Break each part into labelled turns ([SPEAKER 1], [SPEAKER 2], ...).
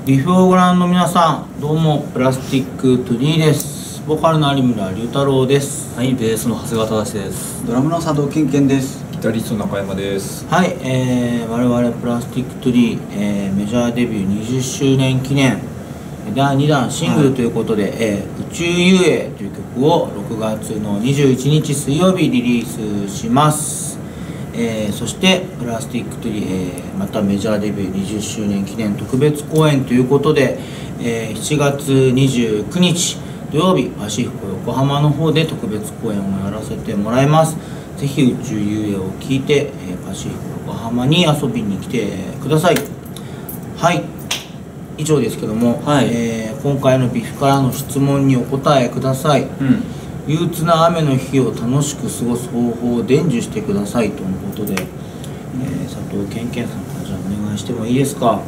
[SPEAKER 1] リフをご覧の皆さん、どうもプラスティックトゥリーです。ボーカルの有村龍太郎です。
[SPEAKER 2] はい、ベースの長谷川正です。
[SPEAKER 3] ドラムの佐藤健健です。
[SPEAKER 4] ギタリスト中山です。
[SPEAKER 1] はい、我々プラスティックトゥリー、メジャーデビュー20周年記念第2弾シングルということで、宇宙遊泳という曲を6月の21日水曜日リリースします。そしてプラスティックトゥリー、またメジャーデビュー20周年記念特別公演ということで、7月29日土曜日パシフィコ横浜の方で特別公演をやらせてもらいます。ぜひ宇宙遊泳を聞いて、パシフィコ横浜に遊びに来てください。はい、以上ですけども、
[SPEAKER 2] はい、
[SPEAKER 1] 今回のビフからの質問にお答えください。憂鬱な雨の日を楽しく過ごす方法を伝授してくださいとのことで、佐藤健健さんからじゃあお願いしてもいいですか。
[SPEAKER 3] はい、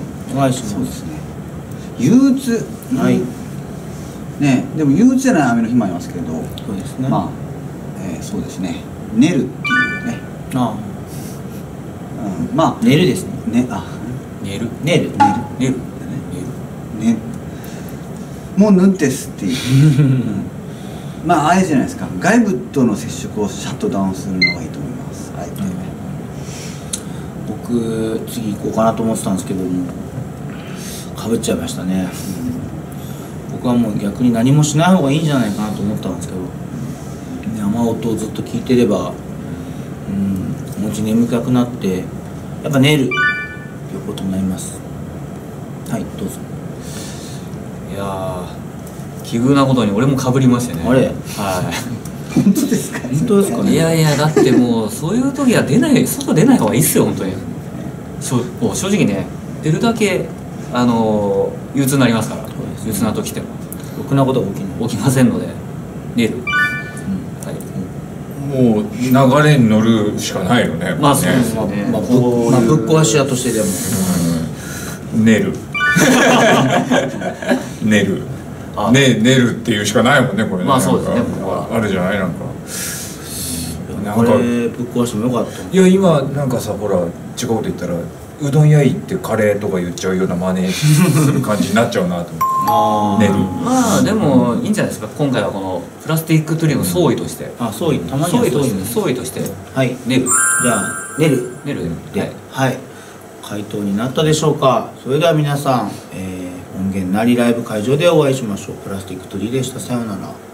[SPEAKER 1] お願いします。
[SPEAKER 3] そうですね。憂鬱、
[SPEAKER 1] はい
[SPEAKER 3] ね、でも憂鬱じゃない雨の日もありますけれど、
[SPEAKER 1] そうですね。
[SPEAKER 3] まあ、そうですね。寝るっていうね。
[SPEAKER 1] あ
[SPEAKER 3] あ、まあ
[SPEAKER 1] 寝るですね。
[SPEAKER 2] 寝る
[SPEAKER 1] 寝る
[SPEAKER 2] 寝る
[SPEAKER 3] ね、もうヌンテスっていう。まああれじゃないですか。外部との接触をシャットダウンするのがいいと思います。はい。
[SPEAKER 1] 僕次行こうかなと思ってたんですけども、かぶっちゃいましたね。僕はもう逆に何もしない方がいいんじゃないかなと思ったんですけど、雨音をずっと聞いてれば、気持ち眠たくなってやっぱ寝るということになります。はい、どうぞ。
[SPEAKER 2] いやー、奇遇なことに俺もかぶりましてね。
[SPEAKER 1] あれ、
[SPEAKER 2] はい。
[SPEAKER 3] 本当ですか。
[SPEAKER 1] 本当ですかね。
[SPEAKER 2] いやいや、だってもうそういう時は外出ない方がいいっすよ、本当に。もう正直ね、出るだけ憂鬱になりますから。憂鬱な時っても
[SPEAKER 1] ろくなことが
[SPEAKER 2] 起きませんので、寝る。
[SPEAKER 4] もう流れに乗るしかないよね。
[SPEAKER 2] まあそうですよね。
[SPEAKER 1] ぶっ壊し屋としてでも
[SPEAKER 4] 寝る。寝る。寝るっていうしかないもんね、これね。
[SPEAKER 2] まあそうですね。
[SPEAKER 4] あるじゃない、なんか。
[SPEAKER 1] これぶっ壊してもよかった。
[SPEAKER 4] いや今なんかさ、ほら違うこと言ったらうどん屋行ってカレーとか言っちゃうような真似する感じになっちゃうなと思って。寝る。
[SPEAKER 2] まあでもいいんじゃないですか。今回はこのプラスティックトゥリーの総意として。
[SPEAKER 1] 総意、たまには
[SPEAKER 2] 総意として。
[SPEAKER 1] はい、
[SPEAKER 2] 寝る。
[SPEAKER 1] じゃあ寝る
[SPEAKER 2] で、
[SPEAKER 1] はい、回答になったでしょうか。それでは皆さん、音源なりライブ会場でお会いしましょう。プラスティックトゥリーでした。さようなら。